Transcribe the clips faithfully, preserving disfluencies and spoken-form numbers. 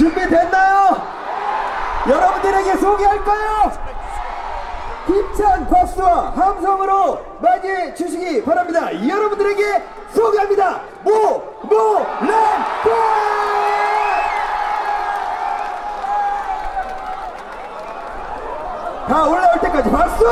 준비됐나요? 여러분들에게 소개할까요? 힘찬 박수와 함성으로 맞이해 주시기 바랍니다. 여러분들에게 소개합니다. 모모랜드! 다 올라올 때까지 박수!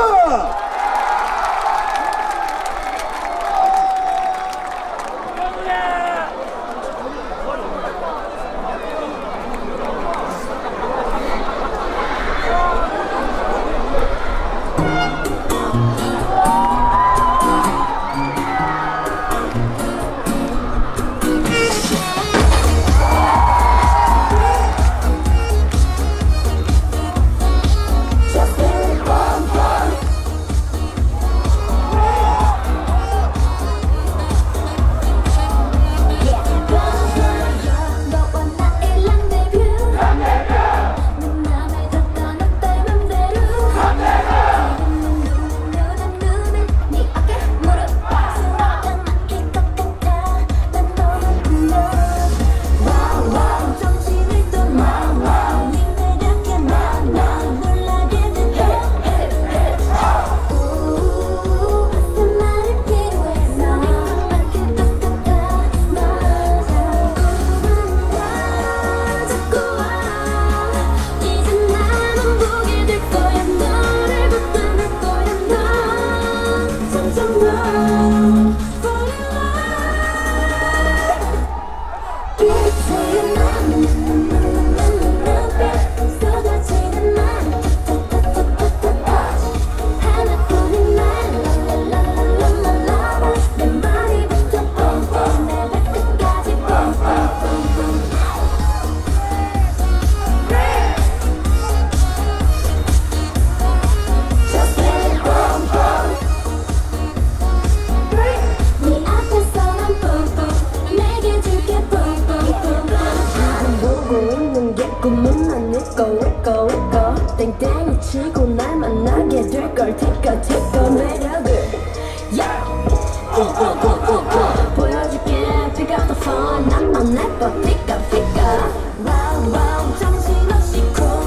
땡땡이 치고 날 만나게 될걸 티끌 티끌 매력을 yeah. 우, 우, 우, 우, 우. 보여줄게 pick up the phone 나만 예뻐 피까 피까 와우 와우 정신없이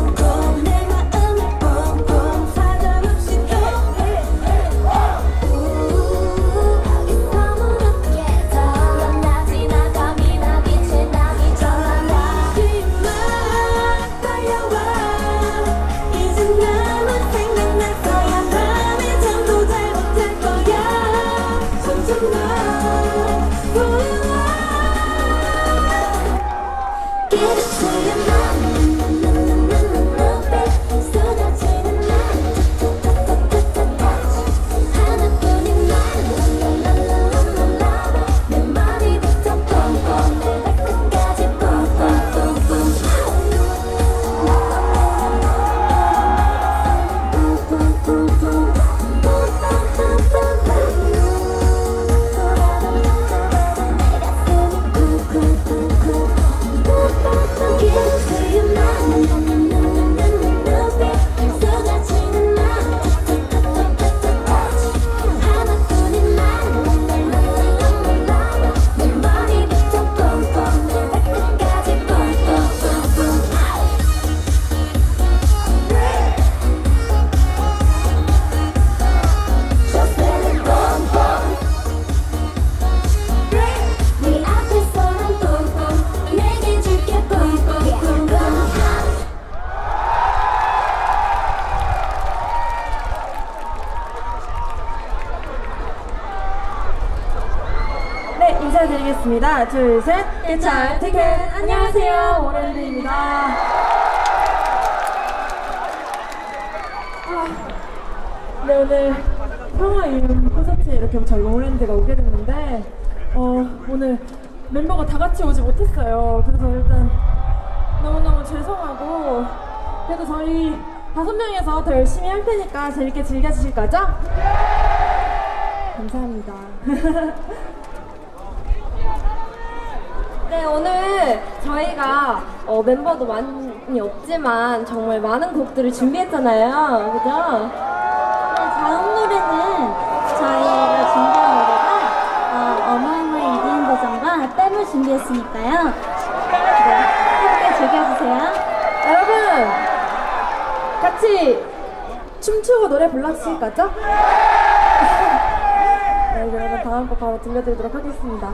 쿵쿵 내 마음이 쿵쿵 사정없이 우 너무 높게 더 나 지나가 미나기 지나기 전화 나기만 달려와 나만 생각날 거야 밤에 잠도 잘 못할 거야 점점 나 보여와 Give it to your mom 눈빛 쏟아지는 날 하나뿐인 날 내 머리부터 뻥뻥 내 발끝까지 뻥뻥뻥뻥 네, 인사드리겠습니다. 둘, 셋. 일차 티켓. 안녕하세요. 모랜드입니다. 아, 네, 오늘 평화 이름 콘서트에 이렇게 저희 모랜드가 오게 됐는데, 어, 오늘 멤버가 다 같이 오지 못했어요. 그래서 일단 너무너무 죄송하고, 그래도 저희 다섯 명이서 더 열심히 할 테니까 재밌게 즐겨주실 거죠? 감사합니다. 네, 오늘 저희가 어, 멤버도 많이 없지만 정말 많은 곡들을 준비했잖아요. 그죠? 네, 다음 노래는 저희가 준비한 노래가 어, 어마어마한 이디엠 버전과 뺨을 준비했으니까요. 네, 함께 즐겨주세요. 노래 불러주실 거죠? 네, 그러면 다음 곡 바로 들려드리도록 하겠습니다.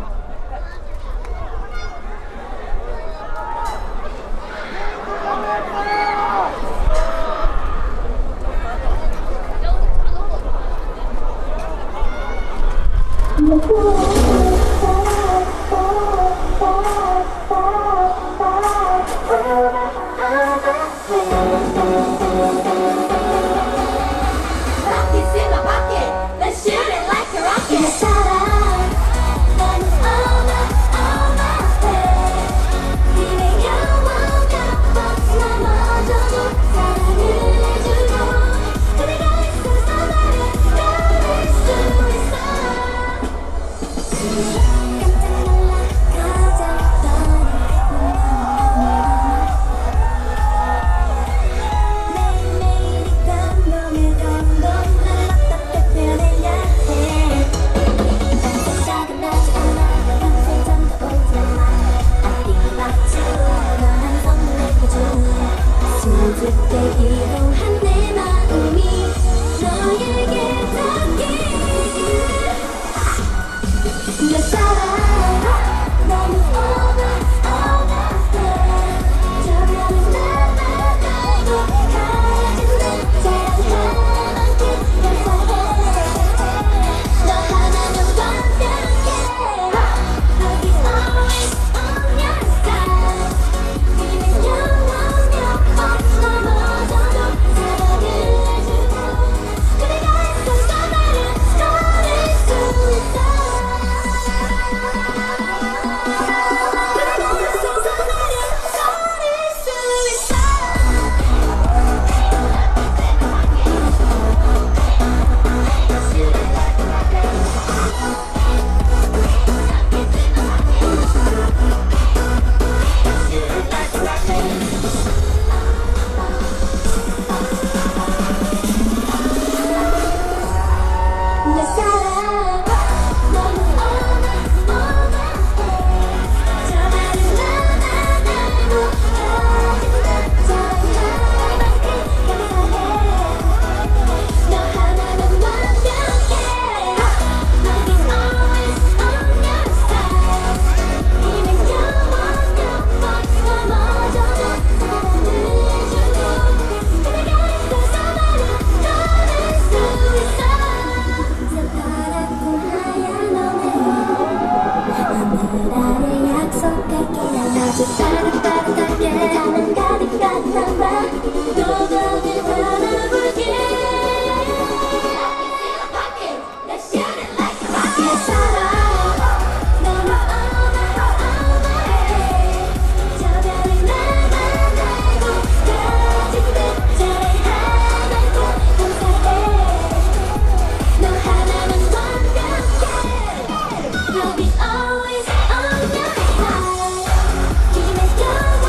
I'll be always on your side. Keep it going.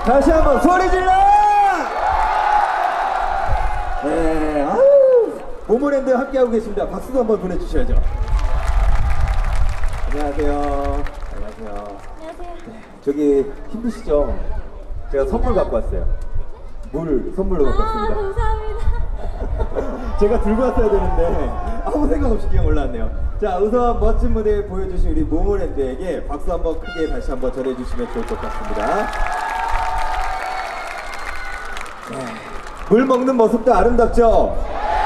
다시 한번 소리 질러! 네, 아유, 모모랜드 함께하고 계십니다. 박수도 한번 보내주셔야죠. 안녕하세요. 안녕하세요. 안녕하세요. 네, 저기 힘드시죠? 제가 선물 갖고 왔어요. 물 선물로 갖고 아, 왔습니다. 감사합니다. 제가 들고 왔어야 되는데 아무 생각 없이 그냥 올라왔네요. 자, 우선 멋진 무대 보여주신 우리 모모랜드에게 박수 한번 크게 다시 한번 전해주시면 좋을 것 같습니다. 네, 물 먹는 모습도 아름답죠?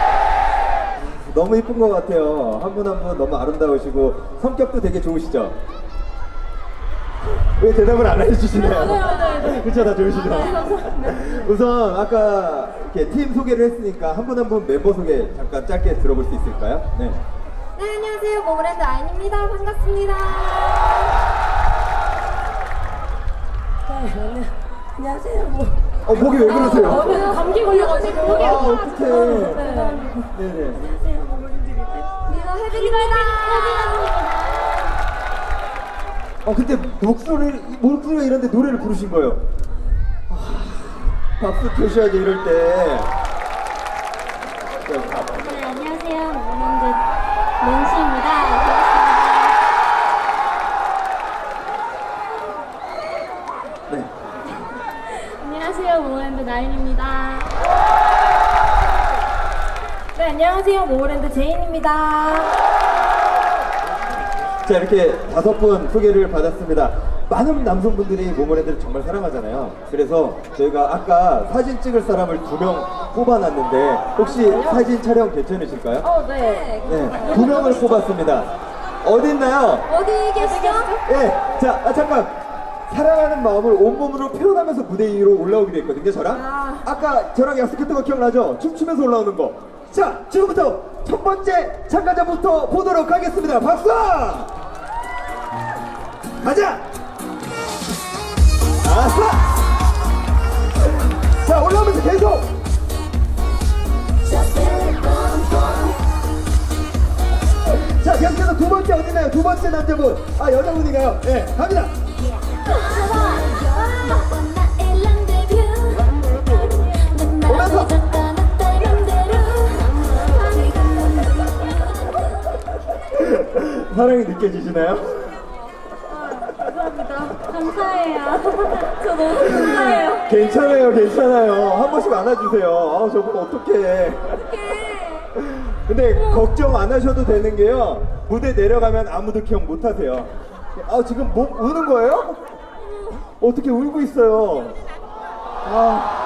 너무 이쁜 것 같아요. 한 분 한 분 너무 아름다우시고 성격도 되게 좋으시죠? 왜 대답을 안 해주시네요? 네, 네. 그쵸, 다 좋으시죠? 우선 아까 이렇게 팀 소개를 했으니까 한 분 한 분 멤버 소개 잠깐 짧게 들어볼 수 있을까요? 네. 네, 안녕하세요. 모모랜드 아인입니다. 반갑습니다. 안녕하세요. 뭐. 어, 목이 왜 그러세요? 오늘 감기 걸려가지고. 아, 어떡해. 네. 네네. 리더 혜빈입니다. 어, 근데 목소리를, 목소리가 이런데 노래를 부르신 거예요. 아, 박수 주셔야죠, 이럴 때. 네, 안녕하세요. 모모랜드 낸시입니다. 반갑습니다. 네. 안녕하세요. 모모랜드 나인입니다. 네, 안녕하세요. 모모랜드 제인입니다. 자, 이렇게 다섯 분 소개를 받았습니다. 많은 남성분들이 모모랜드를 정말 사랑하잖아요. 그래서 저희가 아까 사진 찍을 사람을 두 명 뽑아놨는데 혹시 사진 촬영 괜찮으실까요? 어, 네. 네, 두 명을 뽑았습니다. 어디 있나요? 어디 계시죠? 예, 자, 아, 잠깐. 사랑하는 마음을 온몸으로 표현하면서 무대 위로 올라오기로 했거든요, 저랑. 아. 아까 저랑 약속했던 거 기억나죠? 춤추면서 올라오는 거. 자, 지금부터 첫 번째 참가자부터 보도록 하겠습니다. 박수! 가자! 아하! 자, 올라오면서 계속! 자, 계속해서 두 번째 어디나요? 두 번째 남자분. 아, 여자분인가요? 네, 갑니다! 오면서! 사랑이 느껴지시나요? 감사해요. 저 너무 감사해요. 괜찮아요, 괜찮아요. 한 번씩 안아주세요. 아, 저분 어떡해. 근데 걱정 안 하셔도 되는 게요. 무대 내려가면 아무도 기억 못 하세요. 아, 지금 뭐 우는 거예요? 어떻게 울고 있어요? 아.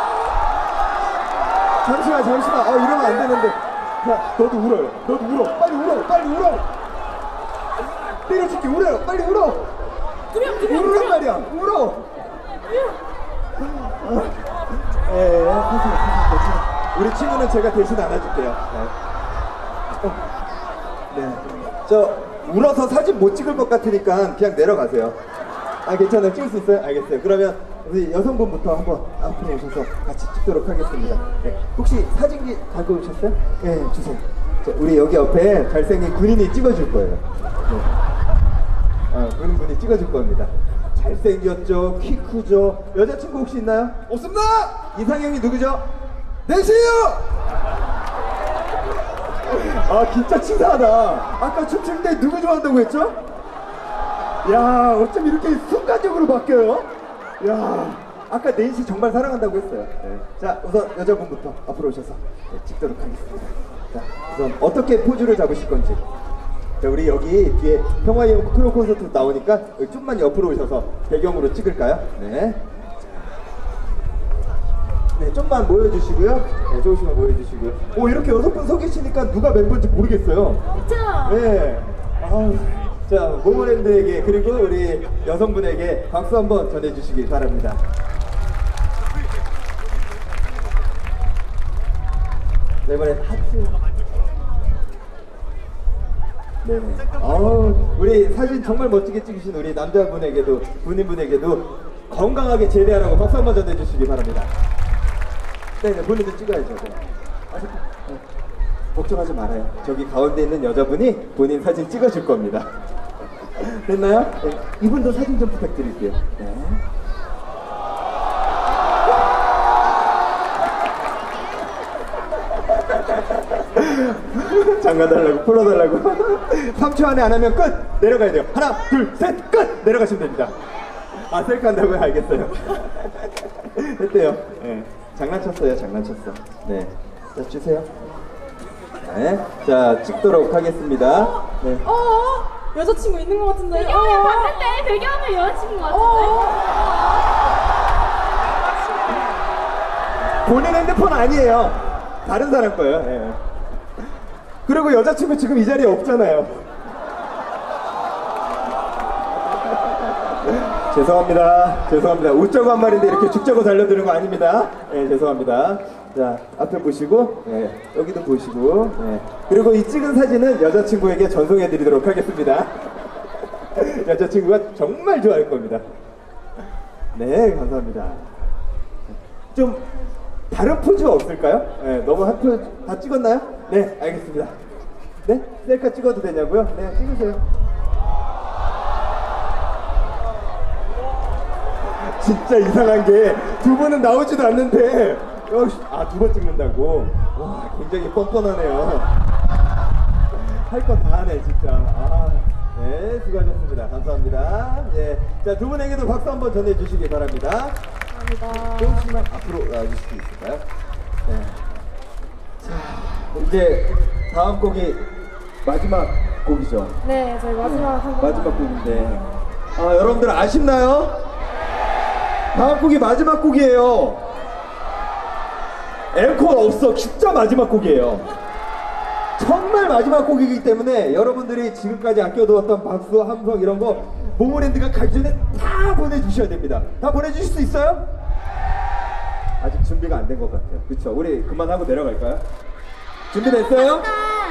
잠시만, 잠시만. 아, 이러면 안 되는데. 야, 너도 울어요. 너도 울어. 빨리 울어, 빨리 울어. 때려줄게, 울어요. 빨리 울어. 울으란 말이야. 울어. 예, 예, 하세요, 하세요, 괜찮아. 우리 친구는 제가 대신 안아줄게요. 네. 어. 네. 저 울어서 사진 못 찍을 것 같으니까 그냥 내려가세요. 아, 괜찮아요. 찍을 수 있어요? 알겠어요. 그러면 우리 여성분부터 한번 앞으로 오셔서 같이 찍도록 하겠습니다. 네. 혹시 사진기 갖고 오셨어요? 네, 주세요. 자, 우리 여기 옆에 잘생긴 군인이 찍어줄 거예요. 네. 아, 그런 분이 찍어줄 겁니다. 잘생겼죠? 키 크죠? 여자친구 혹시 있나요? 없습니다! 이상형이 누구죠? 낸시요! 아, 진짜 치사하다. 아까 춤출 때 누구 좋아한다고 했죠? 야, 어쩜 이렇게 순간적으로 바뀌어요? 야, 아까 낸시 정말 사랑한다고 했어요. 네. 자, 우선 여자분부터 앞으로 오셔서 네, 찍도록 하겠습니다. 자, 우선 어떻게 포즈를 잡으실 건지. 자, 우리 여기 뒤에 평화의 형 크로 콘서트 나오니까 여기 좀만 옆으로 오셔서 배경으로 찍을까요? 네. 네, 좀만 모여주시고요. 네, 조금씩만 모여주시고요. 오, 이렇게 여섯 분 서 계시니까 누가 멤버인지 모르겠어요. 그쵸? 네. 아우, 자, 모모랜드에게 그리고 우리 여성분에게 박수 한번 전해주시기 바랍니다. 네, 이번에 하트. 네. 아우, 우리 사진 정말 멋지게 찍으신 우리 남자분에게도, 군인분에게도 건강하게 제대하라고 박수 한번 전해주시기 바랍니다. 네네, 본인도 찍어야죠. 네. 아, 네. 걱정하지 말아요. 저기 가운데 있는 여자분이 본인 사진 찍어줄 겁니다. 됐나요? 네. 이분도 사진 좀 부탁드릴게요. 네. 달라고 풀어달라고. 삼 초 안에 안 하면 끝! 내려가야 돼요. 하나 둘 셋 끝! 내려가시면 됩니다. 아 셀카 한다고요? 알겠어요. 했대요. 네. 장난쳤어요 장난쳤어. 네. 자 주세요. 네. 자 찍도록 하겠습니다. 네. 어, 어? 여자친구 있는 것 같은데. 배경을 어, 봤는데 배경은 여자친구 어, 같은데. 어. 본인 핸드폰 아니에요. 다른 사람 거예요. 네. 그리고 여자친구 지금 이 자리에 없잖아요. 죄송합니다. 죄송합니다. 웃자고 한 말인데 이렇게 죽자고 달려드는 거 아닙니다. 네, 죄송합니다. 자, 앞에 보시고, 네, 여기도 보시고, 네. 그리고 이 찍은 사진은 여자친구에게 전송해드리도록 하겠습니다. 여자친구가 정말 좋아할 겁니다. 네, 감사합니다. 좀 다른 포즈가 없을까요? 네, 너무 한 포즈 다 찍었나요? 네, 알겠습니다. 네? 셀카 찍어도 되냐고요? 네, 찍으세요. 진짜 이상한 게 두 분은 나오지도 않는데 아, 두 번 찍는다고? 와, 굉장히 뻔뻔하네요. 할 거 다 하네 진짜. 아, 네, 수고하셨습니다. 감사합니다. 예, 자, 두 분에게도 박수 한번 전해주시기 바랍니다. 감사합니다. 조금씩만 앞으로 와주실 수 있을까요? 네. 자, 이제 다음 곡이 마지막 곡이죠. 네, 저희 마지막 한 곡. 마지막 곡인데, 아, 여러분들 아쉽나요? 다음 곡이 마지막 곡이에요. 앵콜 없어. 진짜 마지막 곡이에요. 정말 마지막 곡이기 때문에 여러분들이 지금까지 아껴두었던 박수, 함성 이런 거 모모랜드가 가기 전에 다 보내주셔야 됩니다. 다 보내주실 수 있어요? 아직 준비가 안 된 것 같아요. 그쵸? 우리 그만하고 내려갈까요? 준비됐어요?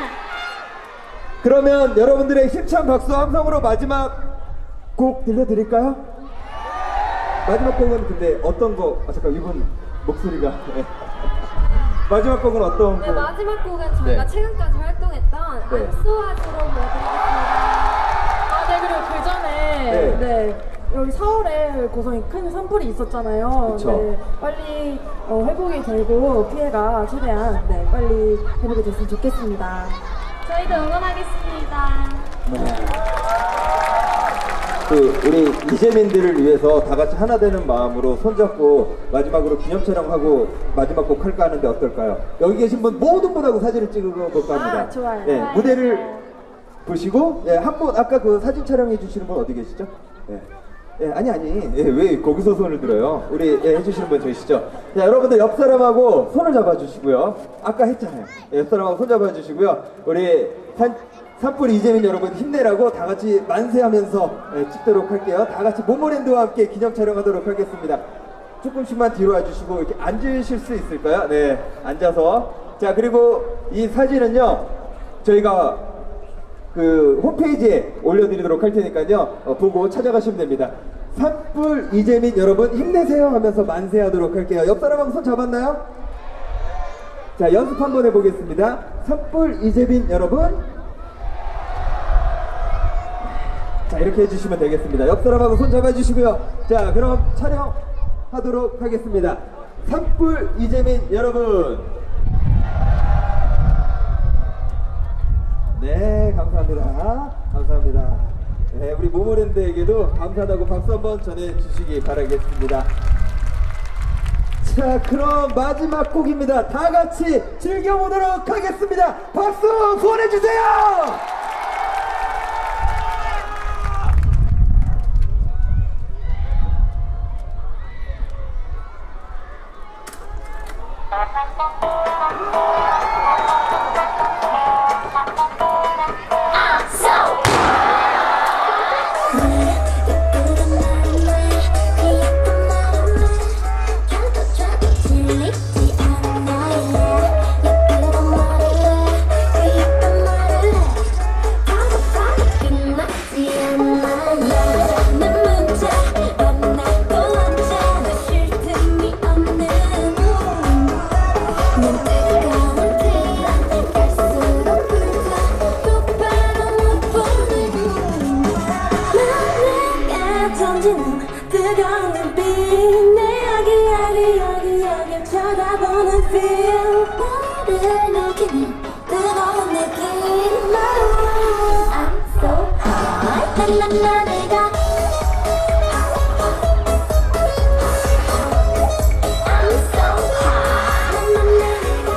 그러면 여러분들의 힘찬 박수, 함성으로 마지막 곡 들려드릴까요? 마지막 곡은 근데 어떤 거? 아 잠깐 이분 목소리가 네. 마지막 곡은 어떤 네, 곡? 마지막 곡은 저희가 네. 최근까지 활동했던 네. 안쏘아주로 보여드리겠습니다. 아, 네, 그리고 그 전에 네. 네. 여기 사월에 고성에 큰 산불이 있었잖아요. 그쵸. 네, 빨리 어, 회복이 되고 피해가 최대한 네, 빨리 회복이 됐으면 좋겠습니다. 저희도 응원하겠습니다. 네. 그 우리 이재민들을 위해서 다 같이 하나 되는 마음으로 손잡고 마지막으로 기념 촬영하고 마지막 곡 할까 하는데 어떨까요? 여기 계신 분 모든 분하고 사진을 찍어볼까 합니다. 아, 좋아요. 네, 무대를 보시고 예, 한 분 아까 그 사진 촬영해 주시는 분 어디 계시죠? 예. 예, 아니 아니 예, 왜 거기서 손을 들어요? 우리 예, 해주시는 분 계시죠? 자, 여러분들 옆 사람하고 손을 잡아주시고요. 아까 했잖아요. 예, 옆 사람하고 손 잡아주시고요. 우리 산 산불 이재민 여러분 힘내라고 다 같이 만세하면서 예, 찍도록 할게요. 다 같이 모모랜드와 함께 기념 촬영하도록 하겠습니다. 조금씩만 뒤로 와주시고 이렇게 앉으실 수 있을까요? 네, 앉아서. 자, 그리고 이 사진은요 저희가 그 홈페이지에 올려드리도록 할 테니까요 어, 보고 찾아가시면 됩니다. 산불 이재민 여러분 힘내세요 하면서 만세하도록 할게요. 옆 사람하고 손 잡았나요? 자, 연습 한번 해보겠습니다. 산불 이재민 여러분, 자, 이렇게 해주시면 되겠습니다. 옆 사람하고 손 잡아주시고요. 자, 그럼 촬영하도록 하겠습니다. 산불 이재민 여러분, 네, 감사합니다. 감사합니다. 네, 우리 모모랜드에게도 감사하다고 박수 한번 전해주시기 바라겠습니다. 자, 그럼 마지막 곡입니다. 다 같이 즐겨보도록 하겠습니다. 박수 보내주세요! 뜨거운 눈빛 내 여기 여기 여기 여기 쳐다보는 feel 너를 느끼는 뜨거운 느낌 나나나 내가 I'm so hot 나나나 내가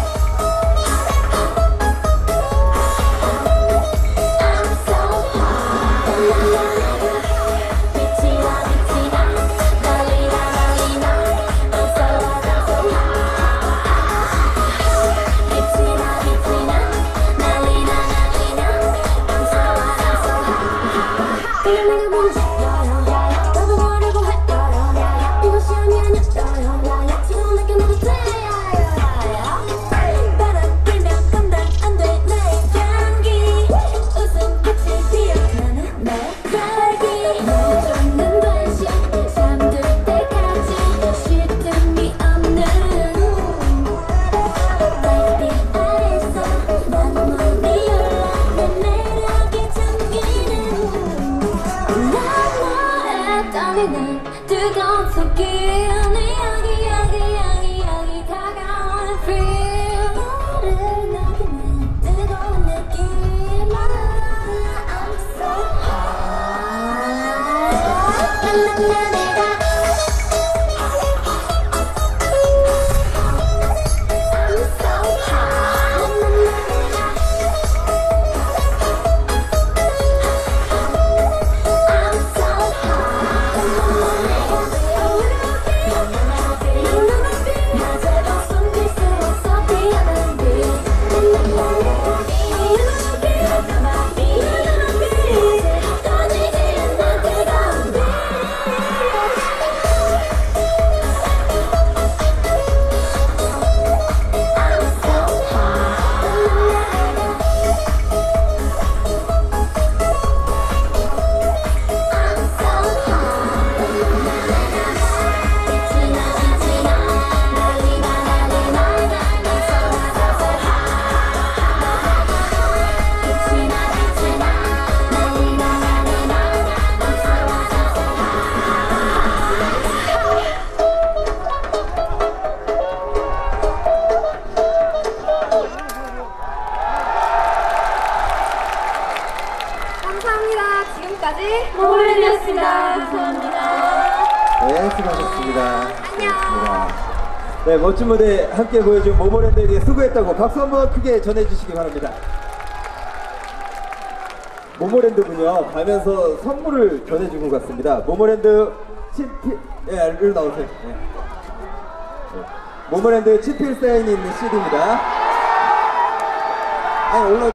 I'm so hot 나나나 내가 빛이 나 빛이 나 난리 나 난리 나 I'm so hot I'm so hot 빛이 나 빛이 나 난리 나 난리 나 I'm so hot I'm so hot 그냥 내가 뭔지 야야야 나도 모르고 해 야야야 이것이 아니야 야야야 지금 내게 너도 돼 야야야 바람 불면 감당 안 돼 나의 향기 웃음꽃이 피어나는 내 딸기 널 쫓는 관심 잠들 때까지 쉴 틈이 없는 달빛 아래서 난 멀리 올라 내 매력에 잠기는 난 너의 떨리는 뜨거운 손길 내 여기 여기 여기 여기 다가오는 feel 너를 느끼는 뜨거운 느낌 I'm so hot 나나나 내가 I'm so hot 나나나 내가 I'm so hot 나나나 내가 낮에도 숨길 수 없어 피어나는 빛 나나나 내가 나나나 빛 꺼지지 않는 뜨거운 빛 I'm so hot 나나나 내가 I'm so hot 빛이 나 빛이 나 난리 나 난리 나 I'm so hot I'm so hot 빛이 나 빛이 나 난리 나 난리 나 I'm so hot I'm so 감사합니다. 지금까지 모모랜드였습니다. 감사합니다. 네, 수고하셨습니다. 안녕. 수고하셨습니다. 네, 멋진 무대 함께 보여준 모모랜드에게 수고했다고 박수 한번 크게 전해주시기 바랍니다. 모모랜드군요. 가면서 선물을 전해준 것 같습니다. 모모랜드 친필, 예, 일로 나오세요. 네. 네. 모모랜드 친필 사인이 있는 씨디입니다. 아니, 올라